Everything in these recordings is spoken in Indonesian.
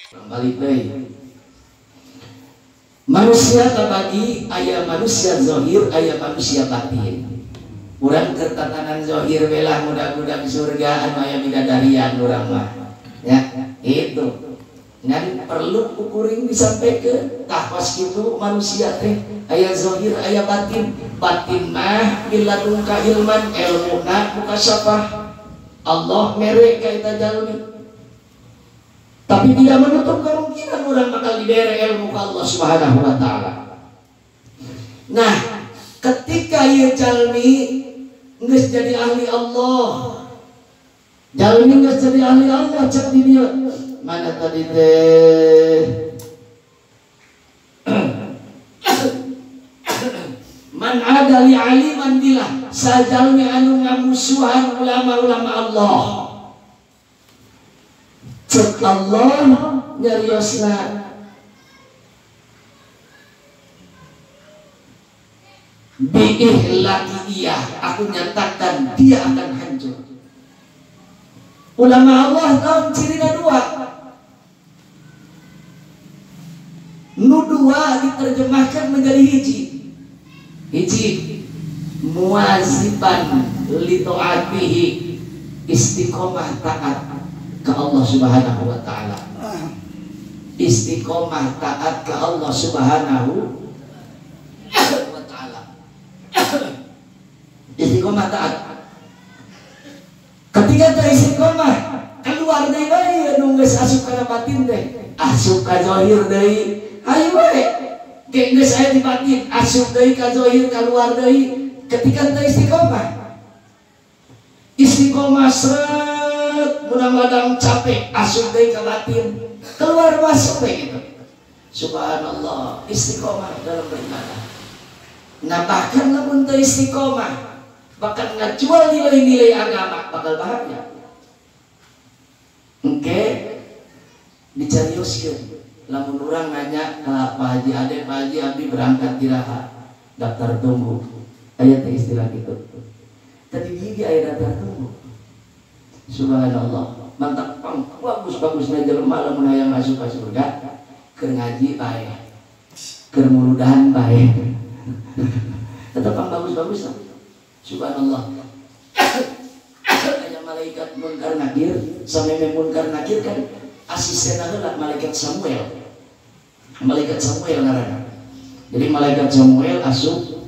balik deui. Manusia terbagi aya manusia zahir, aya manusia batin. Urang keur tatanan zahir belah mudah-mudahan surga anu aya bidadarian urang mah. Ya, itu. Ngan perlu ukuring disampaikan tah pas kitu manusia teh aya zahir aya batin. Batin mah biladungka ilman ilmuna mukasyafah. Allah mere ka eta jalmi. Tapi tidak menutup kemungkinan orang bakal diberi ilmu ke Allah Subhanahu wa Ta'ala. Nah, ketika ia jalmi geus jadi ahli Allah, jalmi geus jadi ahli Allah, cek di dia mana tadi teh man ada li aliman dilah sajalmi anu ngamusuhan ulama-ulama Allah. Cek Allah nyariosna biihlaki iya, aku nyatakan dia akan hancur. Ulama Allah tahu cirinya dua. Nu dua diterjemahkan menjadi hiji. Hiji muwaziban li taatihi, istiqomah taat ke Allah Subhanahu wa Ta'ala. Istiqomah taat ke Allah Subhanahu wa Ta'ala. Istiqomah taat. Ketika teh istiqomah keluar deui bae anu geus asup kana batin teh, asup ka zahir deui. Ayo bae. Ge geus aya di batin, asup deui ka zahir, keluar deui. Ketika teh istiqomah. Istiqomah mudah-mudahan capek asup deui ka batin, keluar masuk gitu. Subhanallah, istiqomah dalam beribadah. Nah bahkan lamun teu istiqomah bakal ngajual nilai-nilai agama, bakal bahaya. Oke, dicarioskeun. Lamun urang nanya ka Pak Haji Ade, Pak Haji abdi berangkat diraha, daftar tunggu. Aya teh istilah kitu. Tadi gigi aya daftar tunggu. Subhanallah, mantap pang bagus-bagusnya jelema lamun hayang masuk ka surga, keur ngaji bae, keur muludahan bae. Tetep pang bagus-bagus. Subhanallah. Aya malaikat Munkar Nakir, sameme Munkar Nakir kan asistenna heula malaikat Samuel. Malaikat Samuel ngaranna. Jadi malaikat Samuel asup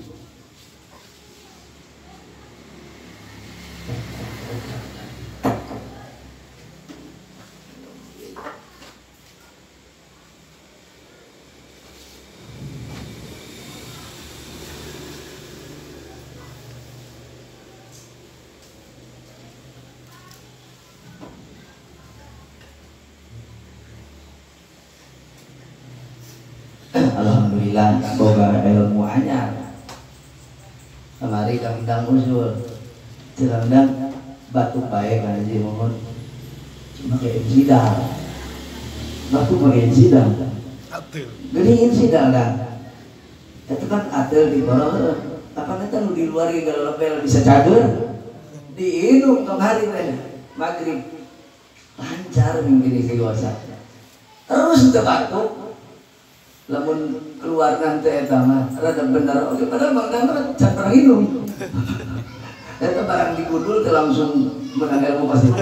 alhamdulillah boga ilmu anyar. Kamari kang usul cerandang batu bae ka Haji mohon make sidang. Batu make sidang. Atel. Geuning sidang dah. Eta kan atel di bawah. Apa nanti lu di luar ge galebel bisa cager. Diinum kamari teh magrib. Lancar minggu kiwasa. Terus teu batuk. Lamun keluar nanti eta mah rada bener oge padahal mangdana can pernah minum. Eta barang digudul teh langsung menang ilmu pasti.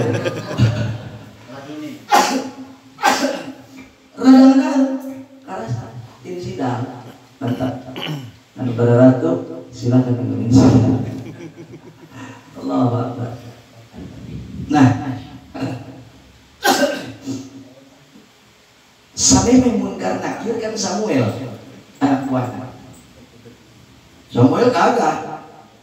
Rada karasa ini sidang mantap. Anu pada ratu silakan dengerin sidang. Allahu Akbar. Nah, sampai Munkar Nakir kan Samuel anak buahnya. Samuel kagak.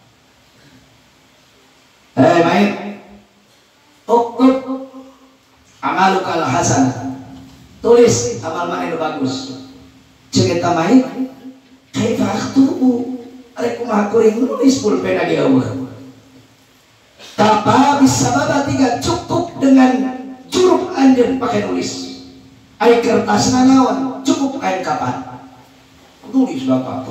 Main. Uktub amalukal hasanah. Tulis amal mana yang bagus. Cek eta main. Kaifa akhtubu. Arek kumaha kuring nulis pulpen ge eueuh. Tapa bisa baba 3 cukup dengan juruk anjeun pakai nulis. Air kertas naon cukup kain kapan tulis bapak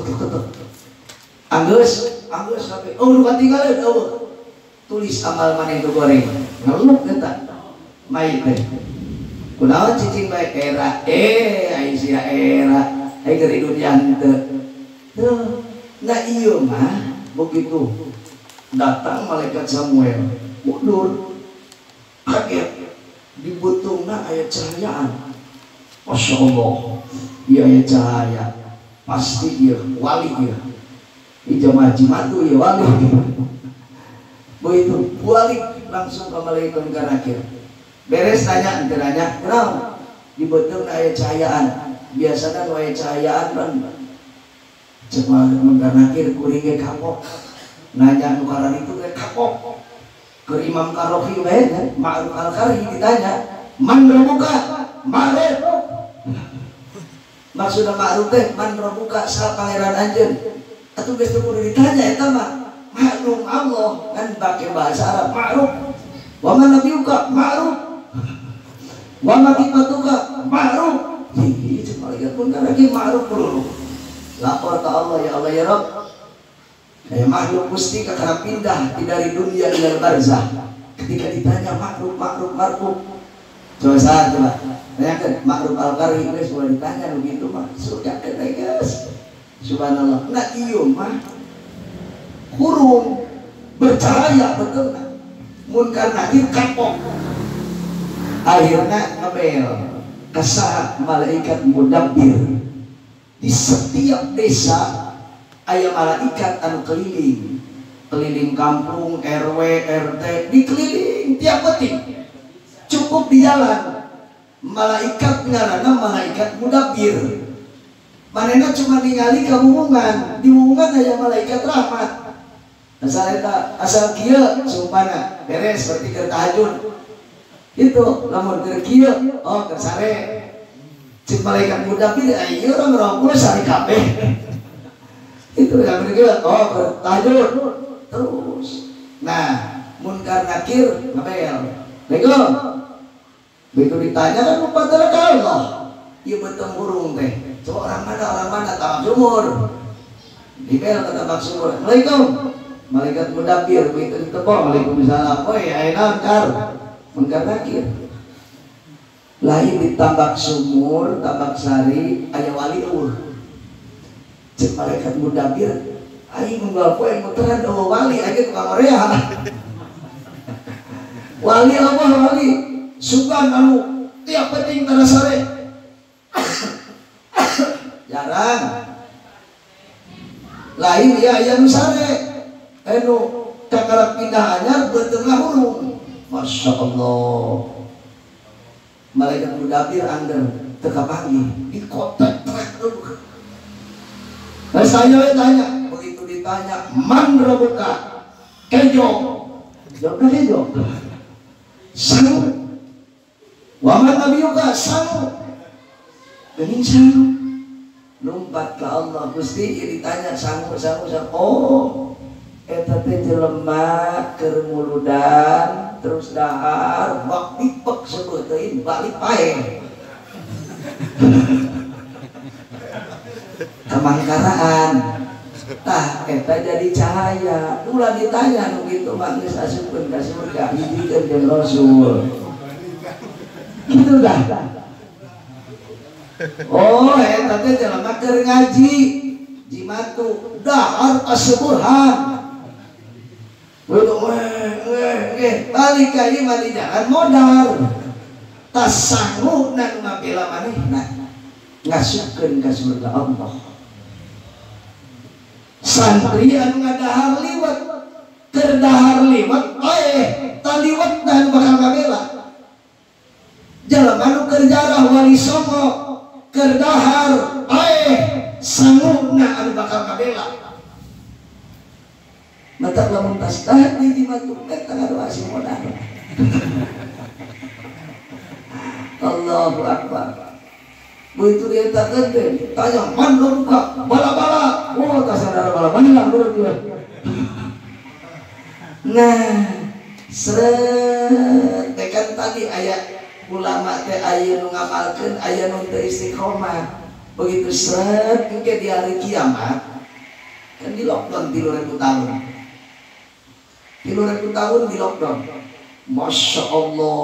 anggeus sampai lu katinggalan tulis amal mana itu goreng ngeluk eta main teh kunaon cicing bae era ai sia era ai keur dunia henteu tuh. Nah ieu mah begitu datang malaikat Samuel mundur kaget di butungna aya cahayaan. Masya Allah, iya aya cahaya, pasti dia wali dia. Di jamaah Jimatu ya wali. Begitu balik langsung ke malaikat nakir. Beres tanya, nanya, kenapa? Di butungna aya cahayaan. Biasanya aya cahayaan kan. Cuma nakir kuringnya kapok. Nanya nukaran itu kayak kapok. Ke Imam Karohi Ma'ruf Al-Karhi ditanya, man rabbuka? Ma'ruf. Maksudnya Ma'ruf teh man rabbuka sa pangeran anjeun. Atuh geus teu kudu ditanya eta mah. Maklum Allah kan pakai bahasa Arab Ma'ruf. Wa man nabiyuka? Ma'ruf. Wa ma qibatuka? Ma'ruf. Jadi malaikat pun kan lagi Ma'ruf dulu. Lapor ke Allah, ya Allah ya Rabb. Kayak makhluk Gusti kakak pindah dari dunia ke barzah. Ketika ditanya makhluk. Coba tanyakan makhluk Al-Karhi guys, boleh ditanya begitu mah surga kena guys. Subhanallah. Nah iyo mah kurung bercahaya betul nah. Munkar nakir kapok. Akhirnya ngabel kesah malaikat mudabbir. Di setiap desa aya malaikat anu keliling kampung, RW, RT, dikeliling tiap detik. Cukup di jalan malaikat ngaranna malaikat mudabbir. Manehna cuma ningali ka wuwungan, di wuwungan aya malaikat rahmat. Asal kieu sumpana beres berarti keur tahajud. Itu lamun keur kieu oh keur sare. Cik malaikat mudabbir ayeuna ngerongkul sare kabeh. Itu yang kedua, oh tahajud terus. Nah, munkar nakir ngabel. Lego. Begitu ditanya kan lupa ke Allah. Ieu beteng burung teh. Coba orang mana tabak sumur. Dibel ke tabak sumur. Assalamualaikum. Malaikat mudabbir begitu ditepok. Waalaikumsalam. Oi, ayeuna kar. Munkar nakir. Lain di tabak sumur, tabak sari, aya wali ur. Cek malaikat mudabbir aing nunggal poe muteran eueuh wali aja tukang orea. Wali Allah wali sugan anu tiap penting tara sare. Jarang. Lain ya aya nu sare. Anu kakara pindah anyar beuteulah hurung. Masya Allah. Malaikat mudabbir angger teu kapanggih di kota trek. Nah, saya tanya, begitu ditanya, man rabbuka? Kejo. Jawabnya kejo. Sangu. Wa man nabiyuka? Sangu. Geuning sangu. Lompat ke Allah, Gusti ditanya sangu. Oh, eta teh jelema keur muludan terus dahar, bak dipek sebeuteun balik pae. Kemangkaraan tah eta jadi cahaya ulah ditanya nu kitu mah geus asupkeun ka surga hijikeun jeung Rasul kitu dah. Oh eta teh jelema keur ngaji Jimatu dahar asuburhan balik ka ieu mah di jalan modal tas sanggup na ngabela manehna ngasupkeun ka surga Allah. Santri anu ngadahar liwat keur dahar liwat taliwat dan bakal ngabela. Jalma anu keur jarah wali songo keur dahar sanguna anu bakal ngabela. Mata lamun tas dahar di matu eta ngadoa si modal. Allahu akbar. Begitu dia tak gede, tanya man luka bala-bala, oh tak sadar bala-bala menurut dia. Nah, seret tekan tadi ayat ulama teh aya nu ngamalkeun aya nu teu istiqomah. Begitu seret engke di hari kiamat kan di lockdown 3.000 tahun. 3.000 tahun di lockdown. Masya Allah,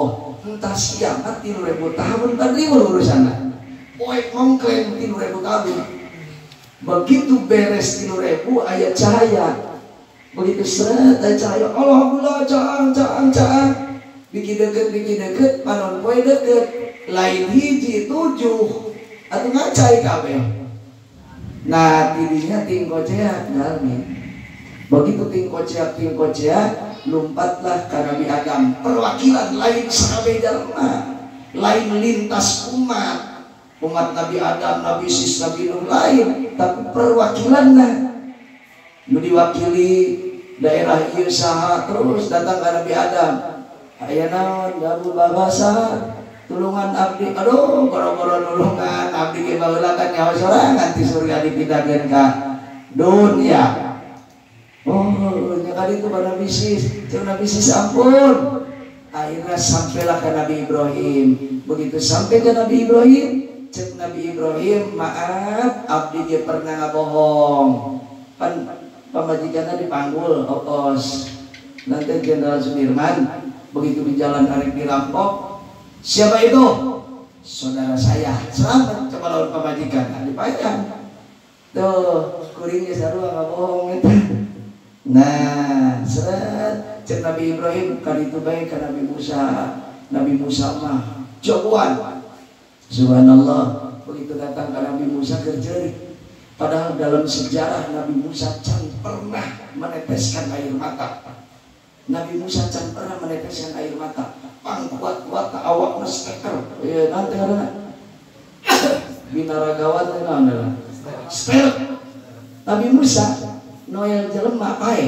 entah siamat 3.000 tahun tadi urusannya. Poek mongklaim 3.000 tahun. Begitu beres 3.000 aya cahaya. Begitu seret aya cahaya, alhamdulillah caang. Bikin deket, panon poe deket. Lain hiji 7 atau ngacai kabeh. Nah, tidinya tingkocea dalmi. Begitu tingkocea lompatlah ke Nabi Adam. Perwakilan lain sakabeh jalma, lain lintas umat Nabi Adam, Nabi Sis, Nabi Nuh lain, tapi perwakilannya nu diwakili daerah ieu saha terus datang ke Nabi Adam. Aya naon daru babasa tulungan abdi, aduh boro-boro nulungan abdi ge baheula kan nyawa sorangan ti surga dipindahkeun ka dunia. Oh, nya itu pada Nabi Sis, cek Nabi Sis ampun. Akhirnya sampailah ke Nabi Ibrahim. Begitu sampai ke Nabi Ibrahim, cek Nabi Ibrahim, maaf abdi dia pernah ngabohong. Pan pamajikanna dipanggul Opos. Nanti Jenderal Sudirman begitu di jalan arek dirampok. Siapa itu? Saudara saya. Selamat coba lawan pamajikan. Dipayang. Tuh, kuringnya sarua ngabohong eta. Nah, seret cek Nabi Ibrahim kali itu baik ke Nabi Musa mah jagoan. Subhanallah, begitu datang ke Nabi Musa kerjeri. Padahal dalam sejarah Nabi Musa can pernah meneteskan air mata. Nabi Musa can pernah meneteskan air mata. Pang kuat awak nesteker. Nanti karena binaragawan adalah stel. Nabi Musa Noel jelema pae.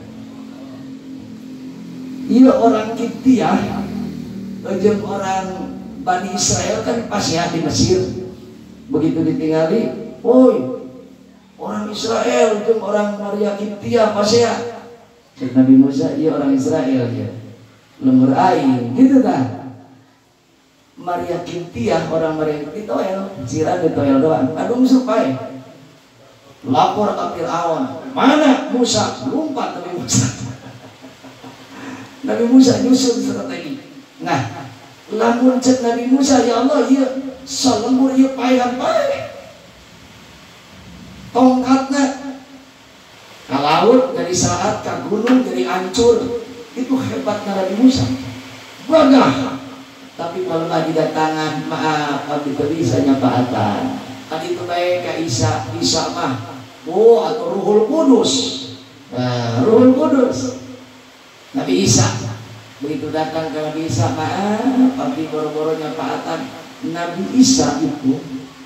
Ieu orang Kiptiah jeung orang Bani Israel kan pas ya di Mesir. Begitu ditinggali, "Woi, orang Israel jeung orang Maria Kiptiah pas ya." Nabi Musa, "Ieu orang Israel ya. Lemur aing." Gitu tah. Maria Kiptiah orang Maria Kiptiah toel, siran di toel doang. Aduh musuh pae. Lapor ke Fir'aun, mana Musa? Lompat Nabi Musa. Nabi Musa nyusun strategi. Nah, lamun cek Nabi Musa, ya Allah, iya salembur iya paehan pae. Tongkatnya ke laut, dari saat ke gunung, dari hancur. Itu hebatnya Nabi Musa. Gagah. Tapi kalau lagi datangan, maaf, abdi teu bisa nyapaatan. Tadi itu baik ke Isa mah. Oh, atau Ruhul Kudus. Nah, Ruhul Kudus. Nabi Isa begitu datang ke Nabi Isa, maaf, abdi boro-boro nyapaatan. Nabi Isa itu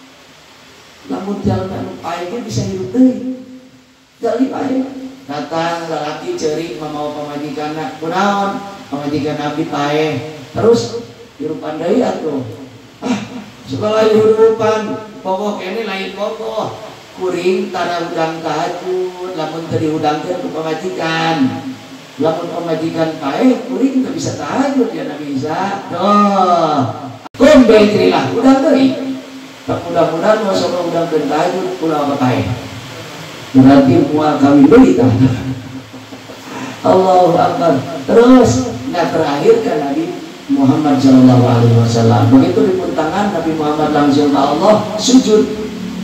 lamun jalan anu pae bisa hirup deui. Jali pae. Datang lalaki ceurik mau pamajikanna. Kunaon? Pamajikan abdi pae. Terus hirupan deui atuh. Segala hirupan pokok ini lain pokok. Kuring tara udang tahajud, lamun teu diudangkeun ku pamajikan. Lamun pamajikan pae, kuring teu bisa tahajud ya Nabi Isa. Tuh. Kumbel trilah udang deui. Mudah-mudahan masuk udangkeun tahajud kula apa pae. Berarti moal kami deui tah. Allahu Akbar. Terus nah terakhir kan Nabi Muhammad sallallahu alaihi wasallam. Begitu dipun tangan Nabi Muhammad langsung ke Allah sujud.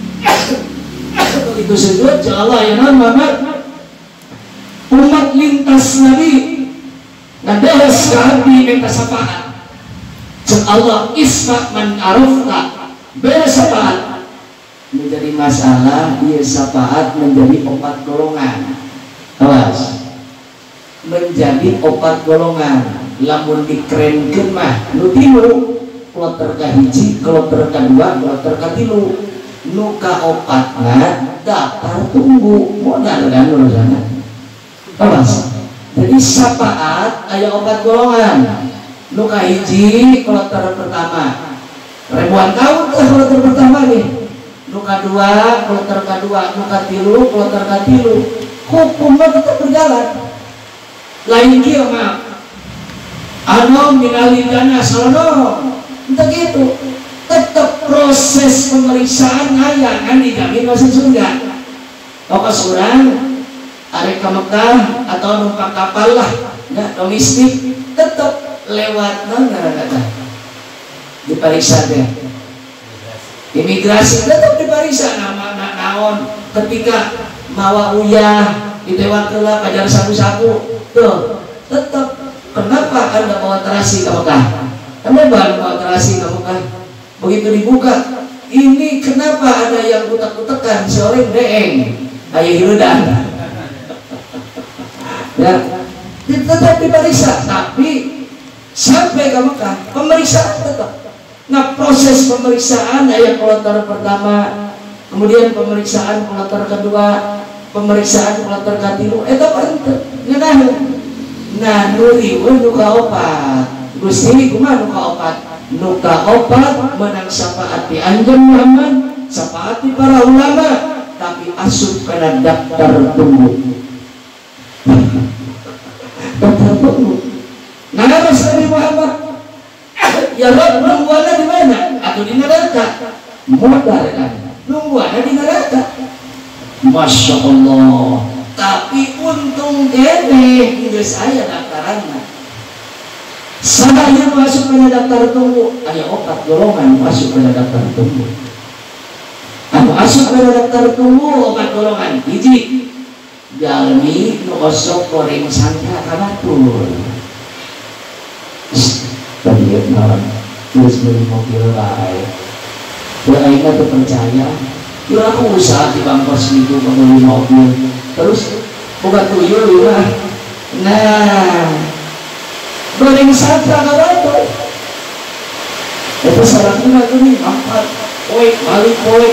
Begitu sujud, ya Allah ya Muhammad, umat lintas Nabi ngadehes ka abdi minta syafaat. Cek Allah isma man arafta bersyafaat. Menjadi masalah dia syafaat menjadi 4 golongan. Awas. Menjadi 4 golongan. Lamun dikerenkeun mah nu tilu, kloter ka hiji, kloter ka dua, kloter ka tilu. Nuka opatna daftar tunggu modal kan urusannya. Awas. Jadi syafaat aya 4 golongan. Nuka hiji kloter pertama. Ribuan tahun lah kloter pertama nih. Nuka dua kloter kedua, nuka tilu kloter katilu. Hukumnya tetap berjalan. Lain kieu mah. Anu ningali dana salono. Entah gitu. Tetap proses pemeriksaan aya kan dijamin masuk surga. Pokok surang arek ka Mekah atau numpak kapal lah, domestik tetap lewat nang kata diperiksa deh. Imigrasi tetap diperiksa nama naon ketika mawa uyah ditewakkeula kajar sabu-sabu tuh tetap. Kenapa Anda bawa terasi ke Mekah? Anda bawa terasi ke Mekah, begitu dibuka ini kenapa ada yang utak-utakan seorang deeng ayah hirudan ya tetap diperiksa, tapi sampai ke Mekah pemeriksaan tetap. Nah proses pemeriksaan ayat kloter pertama, kemudian pemeriksaan kloter kedua, pemeriksaan kloter ketiga, itu penting. Nah nuri nuka opat Gusti kumaha nuka opat menang syafaati anjeun Muhammad, syafaati para ulama, tapi asup kana daftar tunggu. Daftar tunggu. Nah Nabi Muhammad ya Rabb nungguanna di mana? Atau di neraka? Modal kan. Nungguanna di neraka. Masya Allah. Tapi untung gede geus aya daftaranna. Sadaya masuk ke daftar tunggu, aya 4 golongan masuk ke daftar tunggu. Anu masuk ke daftar tunggu 4 golongan. Hiji, jalmi nu osok goreng sangka kabatur. Tadi naon geus meuli mobil bae. Ya ayeuna teu percaya. Ya aku usaha di bangkos itu membeli mobil. Terus bukan tuyul ya. Nah goreng sangka kabatur itu salahnya gini empat poin balik poin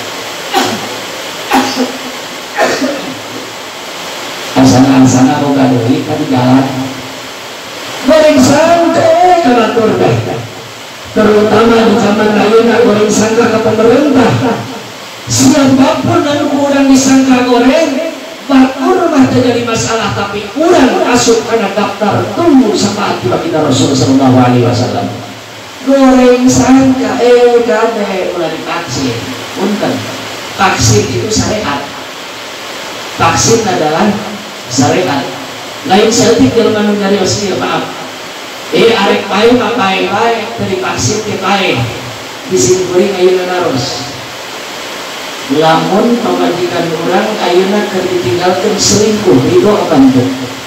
asana boga deui ka di jalan goreng sangka kabatur terutama di zaman ayeuna goreng sangka ke pemerintah siapapun anu kurang disangka goreng batur mah terjadi masalah, tapi kurang masuk karena daftar tunggu sama kita Rasul sallallahu alaihi wasallam. Goreng sangka kade ulah divaksin. Punten. Vaksin itu syariat. Vaksin adalah syariat. Lain seeutik jelema nu nyarios ieu maaf. Arek pae mah pae teu divaksin teh pae. Disimpulin ayeuna naros. Lamun pemajikan orang ayeuna keur ditinggalkeun selingkuh ridho apa henteu?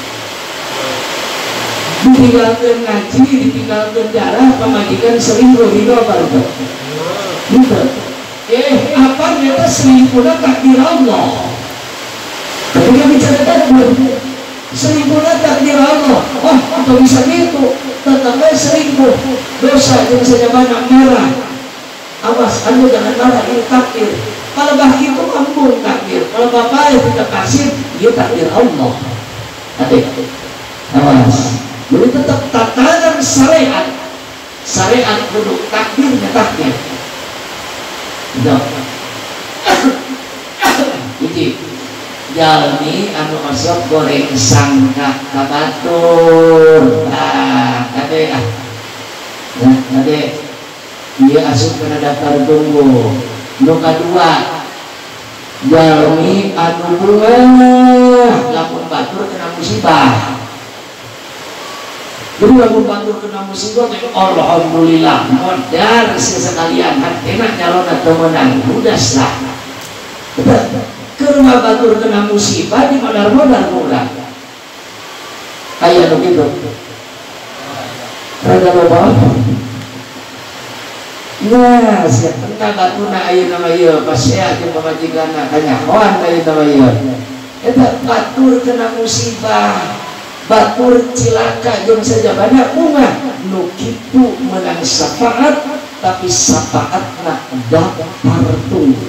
Ditinggalkeun ngaji, ditinggalkeun darah, pemajikan selingkuh ridho apa henteu? Henteu. Apa eta selingkuhna takdir Allah. Ketika bicara takdir, selingkuhna takdir Allah. Oh, atau bisa gitu, tetapnya selingkuh. Dosa jeung sajabana merah. Awas, anu jangan marah, ini takdir. Kalau bah itu ampun takdir, kalau bapak tidak kasih, dia takdir Allah. Adik, awas. Jadi tetap tatanan syariat, syariat kudu takdirnya takdir. Jadi, jalmi anu osok goreng sangka kabatur. Nah, adik, adik, dia asup kena daftar tunggu. Nu kadua jalmi anu bunga lamun batur kena musibah. Jadi lamun batur kena musibah alhamdulillah modal sekalian hatena calon atau menang ludas lah. Ke rumah batur kena musibah di modal-modal murah. Kayak begitu. Rada loba. Nah, siap tentang batuna ayeuna mah ieu pasea jeung pamajikanna kanyahoan ayeuna mah ieu. Eta batur kena musibah, batur cilaka jeung sajabana bunga nu kitu menang syafaat, tapi syafaatna daftar tunggu.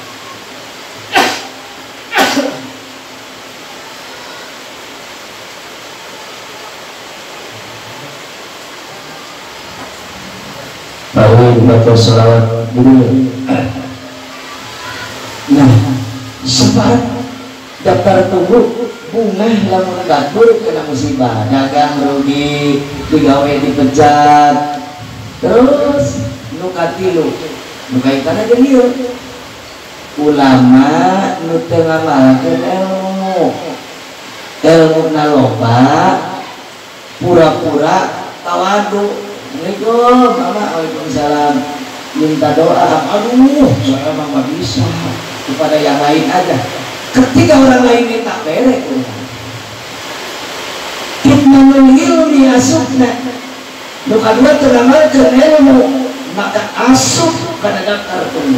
Baca selawat dulu. Nah, syafaat daftar tunggu bunga lamun batur kena musibah, dagang rugi, digawe dipecat, terus nu katilu nu kaitanna jeung ieu ulama nu teu ngamalkeun ilmu na loba pura-pura tawadu Assalamualaikum, mama. Waalaikumsalam. Minta doa. Aduh, saya emang gak bisa. Kepada yang lain aja. Ketika orang lain minta berek, kita ilmi asupna. Nu kadua teramalkeun ilmu, maka asup kana daftar tunggu.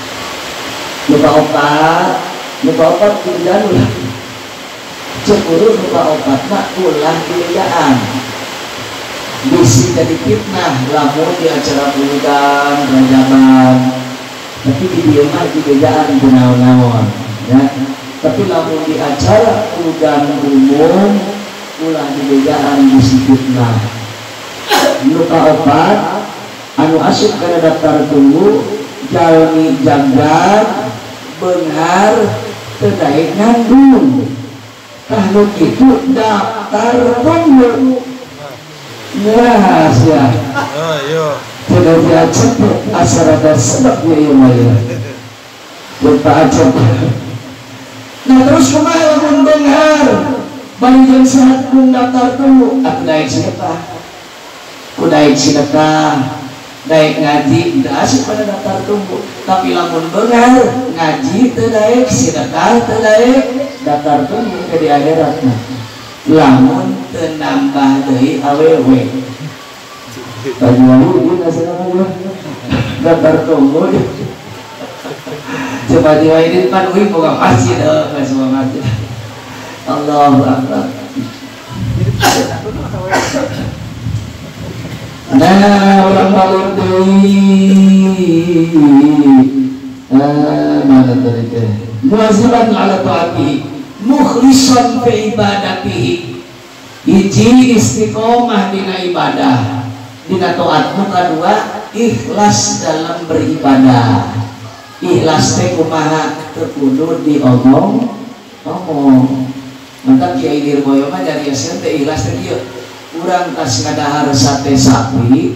Lupa opat kunjan ulah. Cemburu lupa opat mak ulah kejayaan. Bisi jadi fitnah lamun di acara puludan rajaban. Tapi di dieu mah kejayaan kunaon-naon ya. Tapi lamun di acara puludan umum ulah kejayaan bisi fitnah. Lupa opat anu asup kana daftar tunggu jalmi jagat beunghar teu daek ngandung. Tah nu kitu daftar tunggu. Nah, sia. Oh, iya. Tidak diacep asal ada sebabnya ieu mah ya. Lupa acep. Nah terus kumaha lamun beunghar bari jeung saat daftar tunggu atuh daek siapa? Kudaik sedekah, daik ngaji, tidak asik pada daftar tunggu. Tapi lamun beunghar ngaji teu daek, sedekah teu daek, daftar tunggu ke di akhirat mah. Lamun teu nambah deui awewe. Pajualu ieu nasional daftar tunggu. Coba diwaidin pan uing boga masjid heuh, semua masjid. Allahu akbar. Nah, orang balur mana tadi teh? Muaziban ala taati, mukhlishan fi ibadatihi. Hiji istiqomah dina ibadah, dina taat. Kedua, ikhlas dalam beribadah. Ikhlas teh kumaha teu kudu diomong. Mantap Kiai Dirboyo mah jarioskeun teh ikhlas teh kieu. Urang tas ngadahar sate sapi,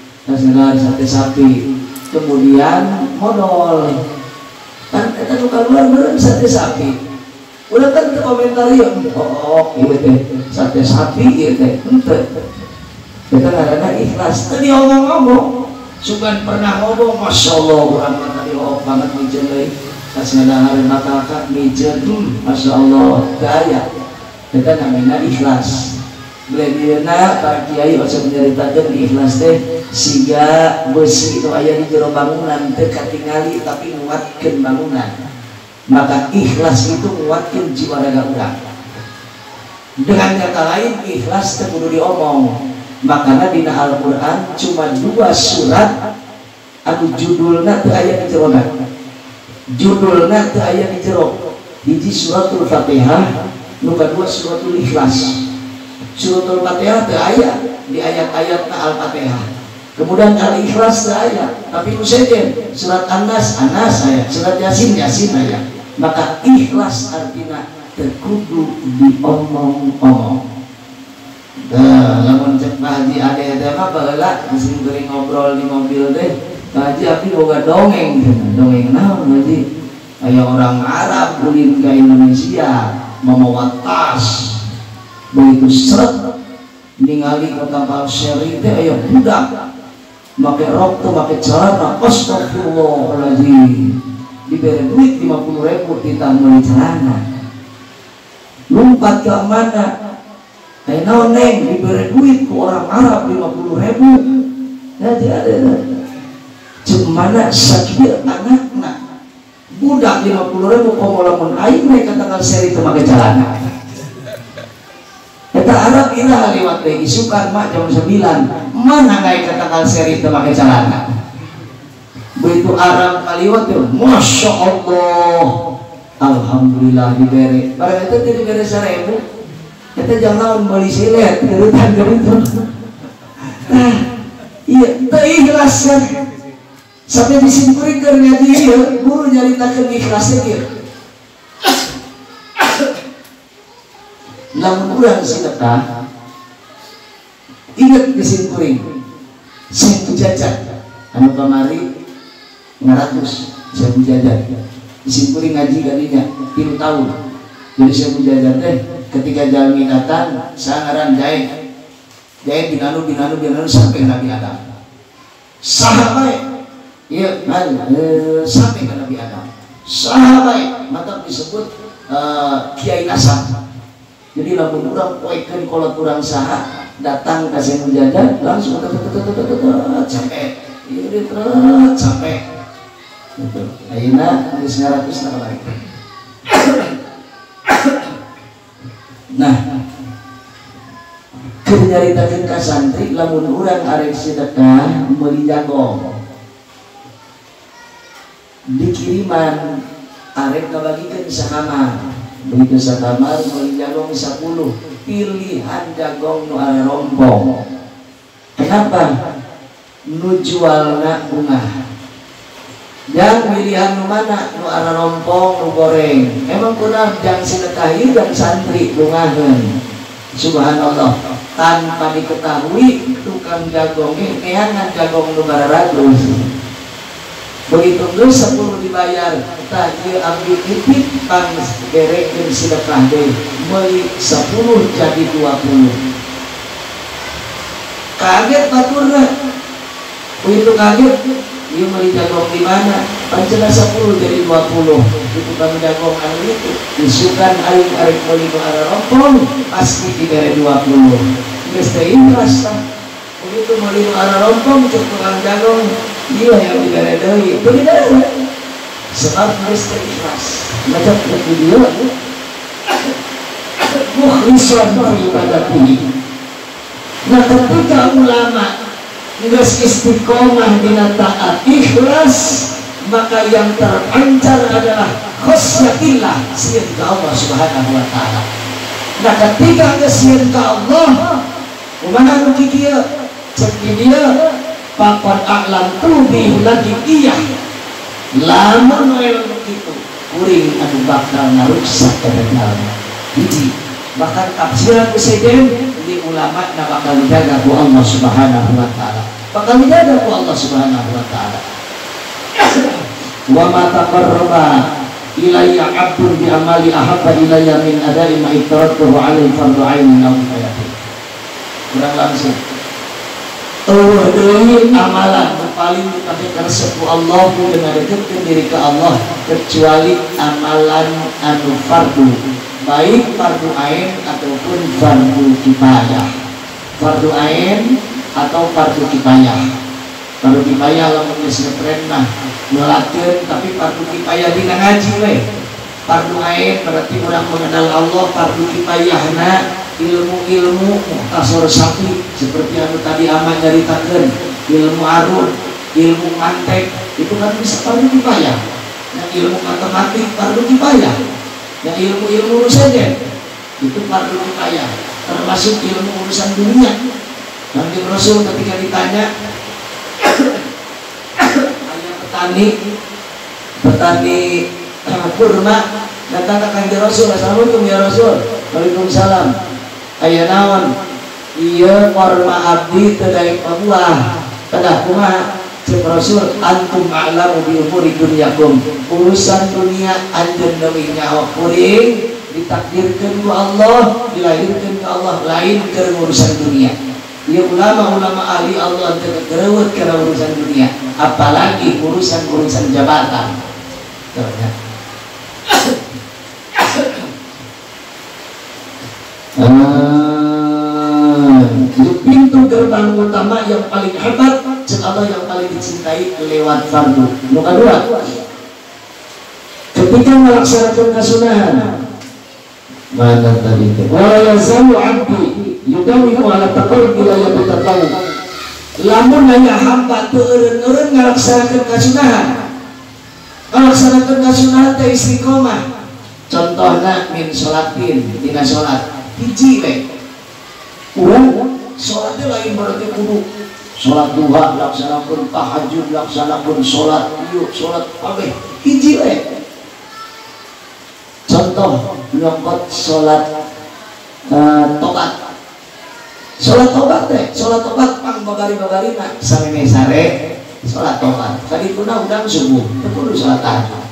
kemudian modal kan eta nu kaluar beureum sate sapi. Urang kan komentar ieu, oh ieu teh sate sapi ieu teh henteu. Eta ngaranna ikhlas, teu diomong-omong. Sugan pernah ngomong, masyaallah urang mah tadi banget mijeun deui. Tas ngadahar makaka mijeun, masyaallah gaya. Eta namina ikhlas. Bledieuna Pak Kiai asa menceritakeun di ikhlas teh siga besi itu aya di jero bangunan teu katingali tapi nguatkeun bangunan. Maka ikhlas itu nguatkeun jiwa raga urang. Dengan kata lain ikhlas teu kudu diomong. Makana dina Al-Qur'an cuma 2 surat anu judulna teu aya di jerona. Judulna teu aya di jero. Hiji suratul Fatihah, nu kadua suratul Ikhlas. Suratul Fatihah teu aya di ayat-ayatna Al-Fatihah. Kemudian Al-Ikhlas teu aya, tapi nu sejen surat An-Nas aya, surat Yasin aya. Maka ikhlas artina teu kudu diomong-omong. Lamun cek Pak Haji ade teh mah baheula geus geuring ngobrol di mobil teh, Pak Haji abi boga dongeng cenah. Dongeng naon Haji? Aya orang Arab ulin ka Indonesia mamawa tas. Begitu seret ningali ke kapal seri teh aya budak make rok teh make celana, astagfirullahaladzim, diberi duit 50.000 ditambah celana, lompat ke mana? Naon neng diberi duit ke orang Arab 50.000. Jadi ada cumana sakit anakna budak 50.000 komo lamun aing mereka tanggal seri teh make celana. Eta Arab ira lewat teh isukan mak jam 9. Mana gawe tanggal seri teu make celana. Begitu Arab kaliwat teh Masya Allah, alhamdulillah dibere. Barang eta teh dibere 1.000. Eta jangan beli silet geuretan gitu. Nah, iya teu ikhlas kan. Sampai disimpulkeun ngaji ieu guru nyaritakeun ikhlas teh kieu. Lamun urang sedekah inget disimkuring saya jajan anu kamari 500 saya jajan disimkuring ngaji kalinya 3 tahun. Jadi saya jajan teh ketika jalmi datang sangaran jae Jadi binanu sampai Nabi Adam. Sahabat, iya kan, sampai ke Nabi Adam. Sahabat, mata disebut Kiai Asam. Jadi lamun urang poekeun kolot urang saha datang ka Syekh Mujaddad langsung sampai ieu sampai gitu. Ayeuna geus 900 lagi. Nah, keur nyaritakeun ka santri lamun urang arek sedekah meuli jagong. Dikiriman arek ngabagikeun sakamar. Begitu sakamar meuli jagong 10 pilihan jagong nu are rompong. Kenapa? Nu jualna bunga. Yang pilihan nu mana? Nu are rompong, nu goreng. Emang kuna jang sedekahi jang santri bungaheun. Subhanallah, tanpa diketahui tukang jagongnya neangan jagong nu baratus. Begitu geus 10 dibayar, tah ieu abdi titip pang gerekeun sedekah deui, meuli 10 jadi 20. Kaget baturna. Begitu kaget, ieu meuli jagong di mana? Pancena 10 jadi 20. Itu tukang jagong anu itu isukan aing arek meuli nu ara rompong, pasti dibere 20. Geus teh ikhlas tah. Begitu meuli nu ara rompong cek tukang jagong, iya yang dibere deui. Begitu sebab geus teh ikhlas. Macam video mukhlisan fi ibadatihi. Nah, ketika ulama geus istiqomah dina taat ikhlas, maka yang terpancar adalah khosyatillah, sieun ka Allah Subhanahu wa taala. Nah, ketika geus sieun ka Allah, kumaha nu kieu? Cek dia pakon a'lam tubi lagi iya. Lamun we begitu, kuring anu bakal naruksak kebenaran. Hiji, bahkan tafsiran presiden di ulama na bakal dijaga ku Allah Subhanahu wa taala. Bakal dijaga ku Allah Subhanahu wa taala. Wa ma taqarraba ilayya 'abdun bi amali ahabba ilayya min ada'i ma ittaratuhu 'alaihi fardhu 'ainin aw kifayah. Kurang langsung. Deui amalan paling dipake resep ku Allah dengan deketkeun diri ka Allah kecuali amalan anu fardu, baik fardu ain ataupun fardu kifayah. Fardu ain atau fardu kifayah. Fardu kifayah lamun geus ngetren mah meulakeun, tapi fardu kifayah dina ngaji we. Fardu ain berarti urang mengenal Allah, fardu kifayahna ilmu-ilmu mukhtasar sapi seperti anu tadi aman nyaritakeun, ilmu arun, ilmu mantek itu kan bisa fardu kifayah. Yang ilmu matematik fardu kifayah. Yang ilmu-ilmu saja itu fardu kifayah, termasuk ilmu urusan dunia. Nanti Rasul ketika ditanya ayah petani kurma datang ke kanjeng Rasul, assalamualaikum ya Rasul. Waalaikumsalam. Aya naon? Ieu kurma abdi teu daek pabuah. Kedah kumaha? Cek Rasul, antum a'lamu bi umuri dunyakum. Urusan dunia anjeun leuwih nyaho kuring ditakdirkeun ku Allah, dilahirkeun ku Allah, lain keur urusan dunia. Ieu ulama-ulama ahli Allah teu geureuweut kana urusan dunia, apalagi urusan jabatan. Itu pintu gerbang utama yang paling hebat, cek Allah yang paling dicintai lewat fardu. Nomor kedua, ketika melaksanakan kesunahan, mana tadi? Wa yazalu abdi yudawimu ala taqarrub ila yang bertatawu. Lamun aya hamba teu eureun-eureun ngalaksanakeun kesunahan, ngalaksanakeun kesunahan teh istiqomah. Contohna min sholatin dina sholat hiji we. Urang sholat teh lain berarti kudu sholat duha laksanakeun, tahajud laksanakeun, sholat ieu sholat kabeh hiji we. Contoh nyokot sholat tobat. Sholat tobat teh, sholat tobat pang babari-babarina sameme sare sholat tobat. Kadituna udang subuh, kudu sholat tahajud.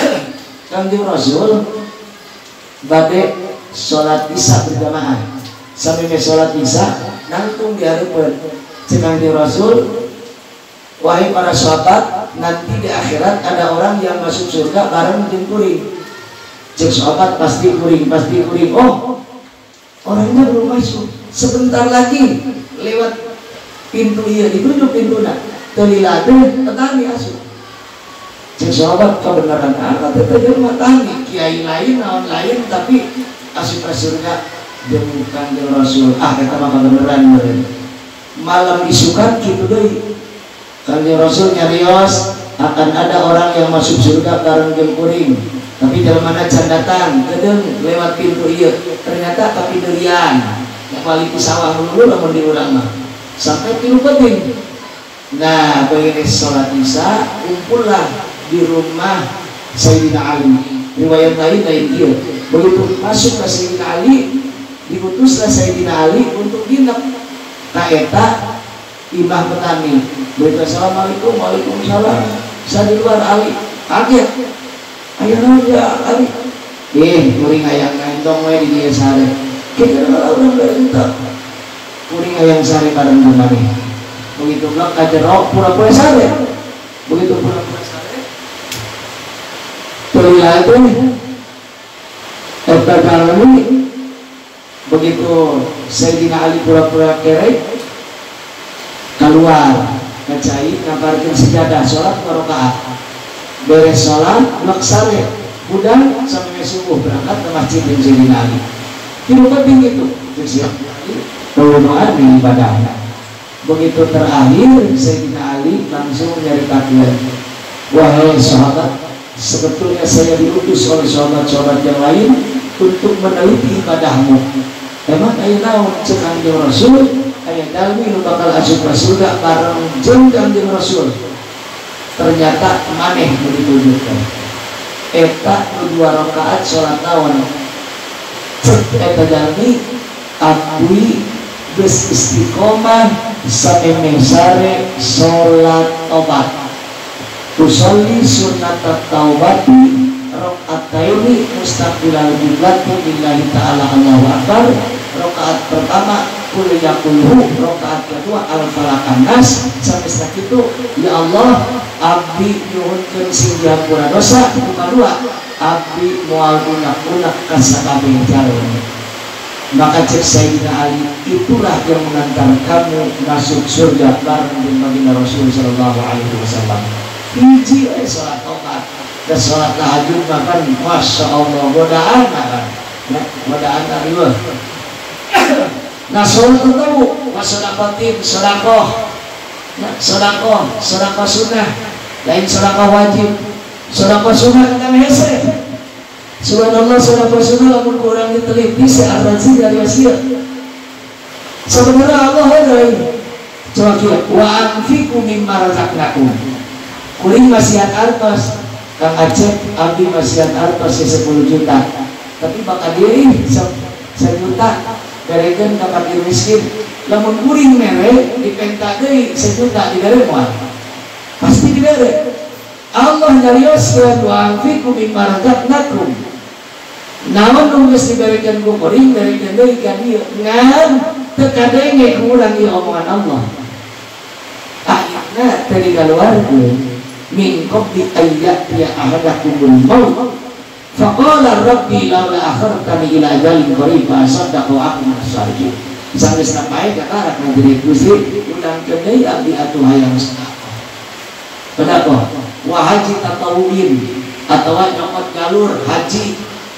Kanjeng Rasul bade sholat isya berjamaah sampai sholat isya nangtung di hadapan cenah di Rasul, wahai para sahabat, nanti di akhirat ada orang yang masuk surga bareng jeung kuring. Cek sahabat pasti kuring. Oh, orangnya belum masuk. Sebentar lagi lewat pintu ieu ditunjuk pintuna. Teu liladeun tetanggi asup. Cek sahabat kebenaran apa teh jelema tanggi kiai lain naon lain tapi asup ka surga jeung Kanjeng Rasul. Eta mah kebenaran meureun. Malam isukan kitu deui. Kanjeng Rasul nyarios akan ada orang yang masuk surga bareng jeung kuring. Tapi dalam mana can datang, kedeng lewat pintu iya, ternyata tapi durian, yang paling sawah dulu lamun di urang mah, sampai tilu penting. Nah, beres sholat isya, kumpullah di rumah Sayyidina Ali. Riwayat lain dia, begitu masuk ke Sayyidina Ali, diutuslah Sayyidina Ali untuk nginep. Kaeta imah petani. Begitu assalamualaikum, waalaikumsalam. Saya di luar Ali, kaget. Ayo ya Ali, kuring ayang ngendong we di dia sare. Kita orang berentah. Kuring ayang sare bareng kemari. Begitu belak kajerok pura-pura sare. Begitu pura-pura sare. Terlihat itu nih. Terkadang begitu Sayyidina Ali pura-pura kerek keluar, ngecai ngabarkeun sejadah salat rakaat. Beres sholat, laksane udang sampai subuh berangkat ke masjid yang Sayyidina Ali. Tilu penting itu, doa di ibadahnya. Begitu terakhir Sayyidina Ali langsung nyaritakeun, wahai sahabat, sebetulnya saya diutus oleh sahabat-sahabat yang lain untuk meneliti ibadahmu. Emang aya naon cek Kanjeng Rasul, aya dalmi nu bakal asup ka surga bareng jeung Kanjeng Rasul. Ternyata maneh ditunjukkan eta 2 rakaat sholat naon cek eta jalmi abdi geus istiqomah sameme sare sholat tobat usolli sunnatat taubati rakaataini mustaqbilal qiblati lillahi ta'ala Allahu akbar. Rakaat pertama kul yaqulhu, rakaat kedua al-falaq an-nas. Sampai sakitu ya Allah abdi nyuhunkeun singgapura dosa. Kedua abdi moal unak-unak ka sakabeh jalmi. Maka cek Sayyidina Ali, itulah yang mengantar kamu masuk surga bareng dengan baginda Rasul sallallahu alaihi wasallam. Hiji salat tobat dan salat tahajud bahkan masya Allah godaan kan. Nah, godaan dari luar. Nah, sholat itu wasodaqatin, sodakoh. Nah, sodakoh sunnah, lain sodakoh wajib. Sodakoh sunnah kita hese. Subhanallah, sodakoh sunnah lamun kurang diteliti searti dari wasiat. Sebenarnya Allah ada ini. Coba kira, wa anfiqu mimma razaqnakum. Kuring masihat artos, Kang Aceh abdi masihat artos 10 juta. Tapi bakal diri 1 juta. Garekeun ka fakir miskin, lamun kuring mere dipenta deui 1 juta dibere moal. Pasti dibere. Allah nyarioskeun wa anfiqu mimma razaqnakum. Namun nu geus diberekeun ku kuring berekeun deui ka dieu. Ngan teu kadenge urang ieu omongan Allah. Akhirna tadi kaluarkeun min qabli ayyat ya ahadakumul maut. Faqala rabbi laula akhartani ila ajalin qarib fa asaddaqu wa aqum as-salihin. Sampai sampai kata akan jadi Gusti udang kedai abdi atuh hayang sedekah. Kenapa? Wa haji tatawuin atau nyokot jalur haji.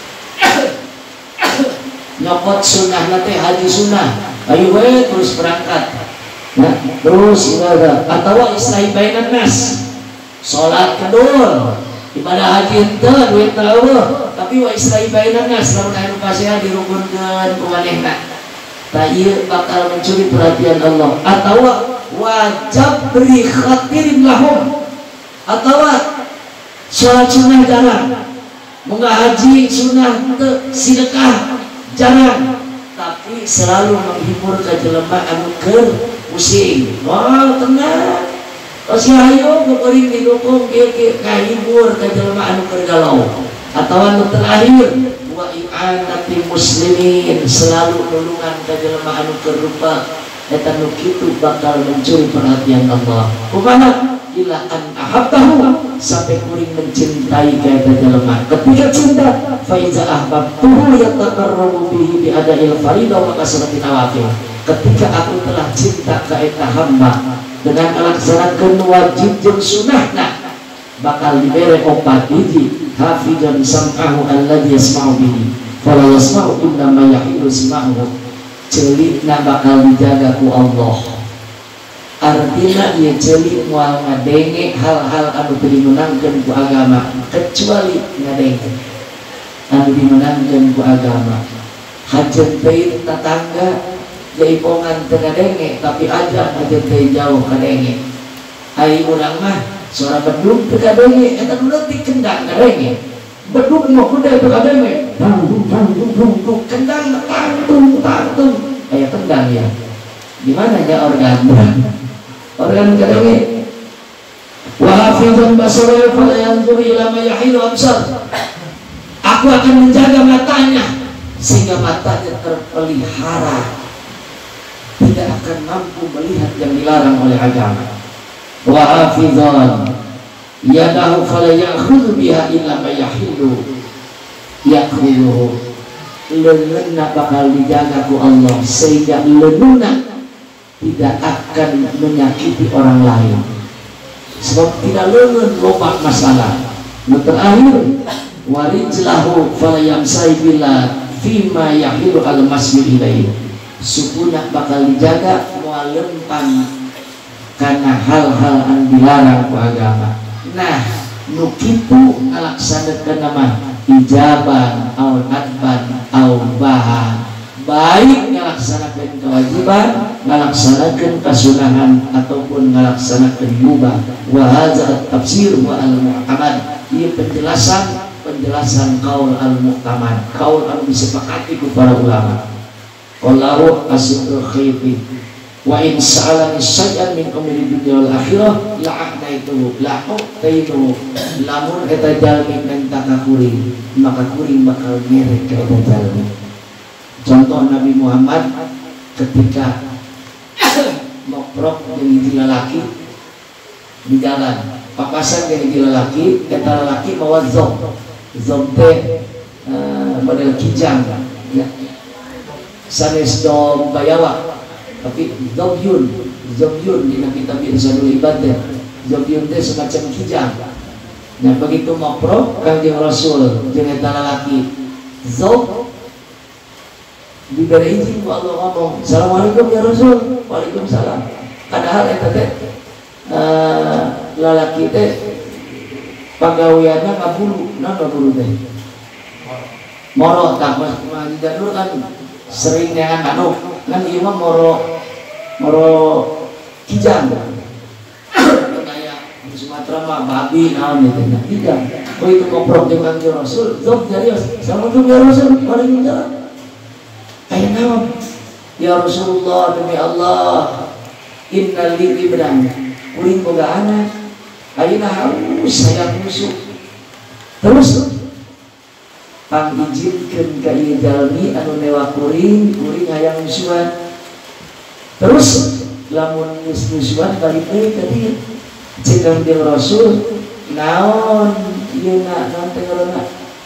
Nyokot sunnah nate haji sunnah. Ayo we terus berangkat. Nah, terus ibadah atau islahi bainan nas. Salat kedul. Ibadah haji ente duit tahu tapi wa islahi bainan nas lamun anu pasea dirukunkeun ku manehna. Ta ieu bakal mencuri perhatian Allah atau wajib beri khatirin lahum atau sholat sunnah jarang munggah haji sunnah teu sedekah jarang tapi selalu menghibur ka jelema anu keur pusing. Oh tenang pasti ayo kuring didukung kieu ngahibur ka jelema anu keur galau atau anu terakhir wa i'anati muslimin, selalu nulungan ka jelema anu kerupa eta nu kitu bakal mencuri perhatian Allah. Kumaha ila an ahabtahu, sampai kuring mencintai ka eta jelema. Ketika cinta fa iza ahbabtuhu yataqarrabu bihi bi ada'il faridah wa kasratin nawafil. Ketika aku telah cinta ka eta hamba dengan melaksanakan wajib jeung sunahna, bakal diberi opat hiji, hafidhan sam'ahu alladhi yasma'u bihi fala yasma'u illa ma yahilu sima'uhu, celikna bakal dijaga ku Allah. Artinya ia celik moal ngadenge hal-hal anu teu dimenangkeun ku agama, kecuali ngadenge anu dimenangkeun ku agama. Hajeun teh tatangga jaipongan teu ngadenge, tapi aja hajeun teh jauh ngadenge. Ai urang mah suara beduk teu ngadenge, eta nu leutik kendang ngadenge. Beduk mah kudu teu ngadenge. Dung kendang tang. Aya kendang ya. Di mana ya organ? Organ ngadenge. Wa hafizun basara fala yanzur ila ma yahilu absar. Aku akan menjaga matanya sehingga matanya terpelihara, tidak akan mampu melihat yang dilarang oleh agama. Wa hafizan yadahu fala ya'khudhu biha illa ma yahilu ya'khudhu. Leungeunna bakal dijaga ku Allah sehingga leungeunna tidak akan menyakiti orang lain, sebab tidak leungeun loba masalah. Nu terakhir warijlahu fala yamsai bila fima yahilu al masjid ilaihi, sukuna bakal dijaga moal lempang karena hal-hal yang dilarang ku agama. Nah, nu kitu ngalaksanakeun nama ijaban au nadban au bahan, baik ngalaksanakeun kewajiban, ngalaksanakeun kasunahan ataupun ngalaksanakeun mubah. Wa hadza tafsir wa al-mu'tamad, ieu penjelasan qaul al-mu'tamad, qaul anu disepakati ku para ulama. Qallahu asyidul khaifi wa in sa'alani syai'an min umri dunya wal akhirah la'ataitu la'utaitu, lamun eta jalmi minta ka kuring maka kuring bakal merek ka eta jalmi. Contoh Nabi Muhammad ketika mokrok jeung hiji lalaki di jalan, papasan jeung hiji lalaki, eta lalaki mawa zob teh model kijang ya, sanes dom bayawa tapi zobyun di kitab Irsyadul Ibad teh zobyun teh semacam kijang. Nah begitu mokrok Kanjeng Rasul jeung eta lalaki zob diberi izin ku Allah ngomong, "Assalamualaikum ya Rasul." Waalaikumsalam. Padahal eta teh lalaki teh pagaweanna ngabulu, naon ngabulu teh? Moro tah mah janur kan sering neangan anu kan ieu mah moro kijang. Kayak di Sumatera mah babi naon itu nya kijang. Oh itu koprok jeung Kanjeng Rasul, zob jadi "Assalamualaikum ya Rasul." Waalaikumsalam. Aya naon? Ya Rasulullah, demi Allah, innal li ibran, kuring boga anak, ayeuna haus hayang musuh. Terus pangijinkeun ka ieu jalmi anu newa kuring hayang musuhan. Terus lamun geus musuhan balik deui ka dieu. Cek Kanjeng Rasul, naon ieuna naon teh ngaranna?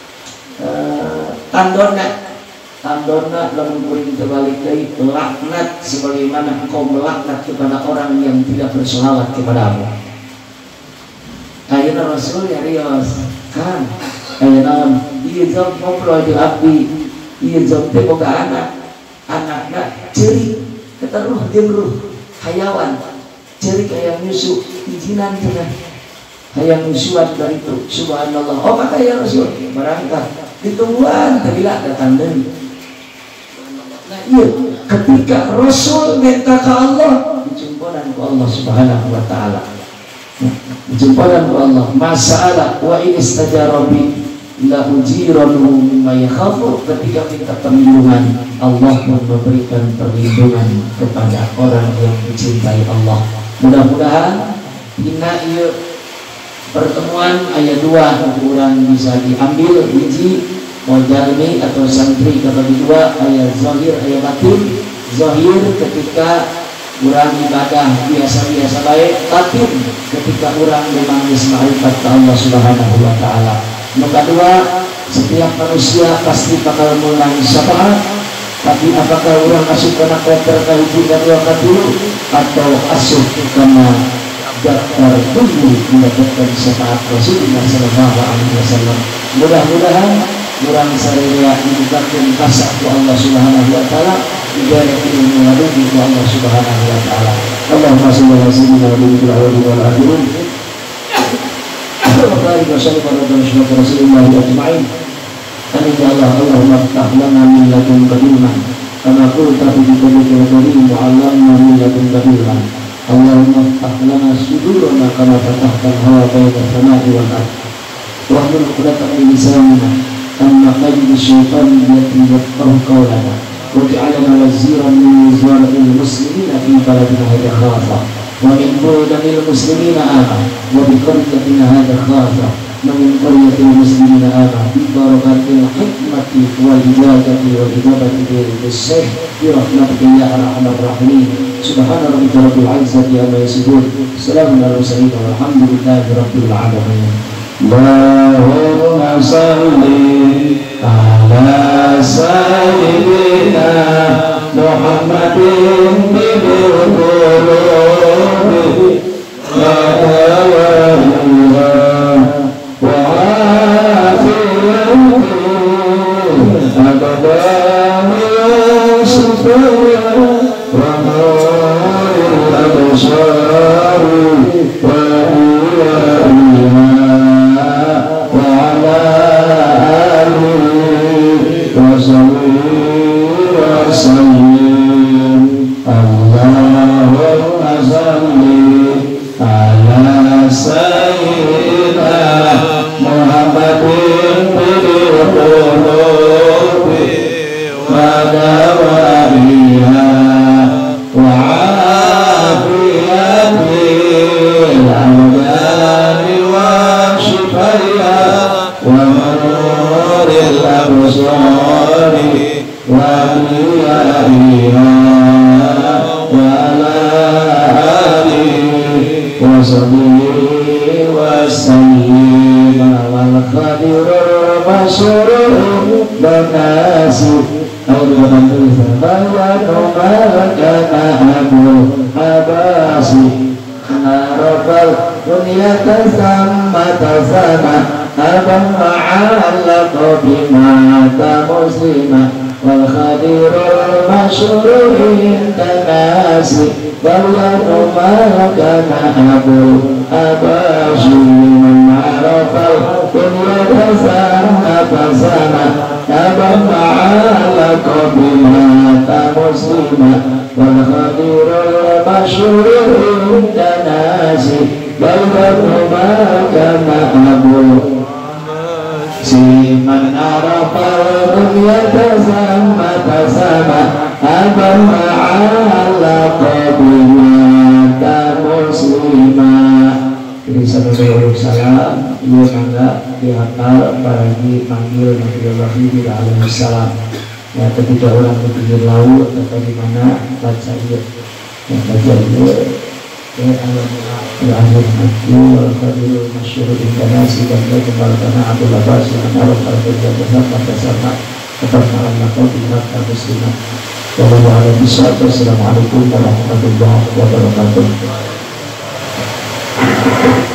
Tandona lamun kuring terbalik deui laknat sebagaimana engkau melaknat kepada orang yang tidak bersolawat kepadamu. Ayeuna Rasul nyarios, "Kang, ayeuna ieu zob ngobrol jeung abdi, ieu zob teh boga anakna ceurik kata ruh jeung ruh hayawan, ceurik hayang nyusu izinan cenah hayang nyusuan dari itu." Subhanallah. Oh maka ya Rasul barangkah ditungguan bila datang deui. Nah iya, ketika Rasul minta ke Allah, dijumponan ke Allah Subhanahu wa ta'ala, dijumponan ke Allah. Masalah wa in istajarabi la ujiranhu mimma yakhafu, ketika minta perlindungan Allah pun memberikan perlindungan kepada orang yang mencintai Allah. Mudah-mudahan dina ieu pertemuan ayat 2 kurang bisa diambil hiji Modalmi atau santri kebagi dua, aya zahir aya batin. Zahir ketika urang ibadah biasa-biasa baik, batin ketika urang memang ma'rifat ke Allah Subhanahu wa taala. Nomor kedua, setiap manusia pasti bakal menang syafaat, tapi apakah orang masuk ke daftar kehidupan dulu atau asuh karena daftar tunggu mendapatkan syafaat Rasulullah sallallahu alaihi wasallam. Mudah-mudahan orang saraya dibukakan kasih ke Allah Subhanahu wa taala, ibadah ilmu melalui ke Allah Subhanahu wa taala. Allahumma shalli ala sayyidina Muhammadin wa alihi wa sahbihi wa barik wa sallim ala Rasulillah ajma'in. Amin ya Allah. Allahumma iftah lana min ladunka ilman kama qulta fi kitabika al-karim wa 'allamna min ladunka ilman. Allahumma iftah lana sudurana kama fatahta al-hawa bayna as-sama'i wal ardh. Wa hlul 'uqdatan min lisanina kama qayd asy-syaitan allati yafqahu qawlana. Waj'alna waziran min wizaril muslimina fi baladina hadha khafa wa min buladil muslimina amana wa bi qaryatina hadha khafa wa min qaryatil muslimina amana bi barakatil hikmati wal hidayati wal hidayati bil syekh bi rahmatika ya arhamar rahimin. Subhana rabbika rabbil izzati amma yasifun, salamun alal mursalin walhamdulillahi rabbil alamin. Allahumma salli ala sayyidina Muhammadin bil qulubi wa tawalliha wa afiyati abadan syukur wa nuril absari wa ilaiha wa ala alihi wa sallim. Allahumma salli ala sayyidina Muhammadin bil qulubi wa dawaiha wa afiyatil abdani wa shifaiha wa nuril absari wa ilaiha wa ala alihi wa sahbihi wa sallim. Wal khadirul masyhurul banasib al-hamdulillah wa abul abasi narafal dunyata sama tasama abang ma'allaqo bimata muslimah wal khadirul masyhurin tanasi wallahu malakana abul abasi narafal dunyata sama tasama abang ma'allaqo bimata muslimah wal khadirul masyhurin tanasi wallahu malakana abul siman arafal dunyata sama tasama abang ma'allaqo bimata muslimah. Jadi salam salam ia mangga dihantar bagi manggil Nabi alaihi salam. Ya ketika orang ke pinggir laut atau di mana baca dia yang baca dia al-akhir mati wal-qadirul masyhur intanasi dan kembalikan Abdul Abbas yang harus bekerja bersama pada sama keberkahan lakau di hati muslimah. Wassalamualaikum warahmatullahi wabarakatuh.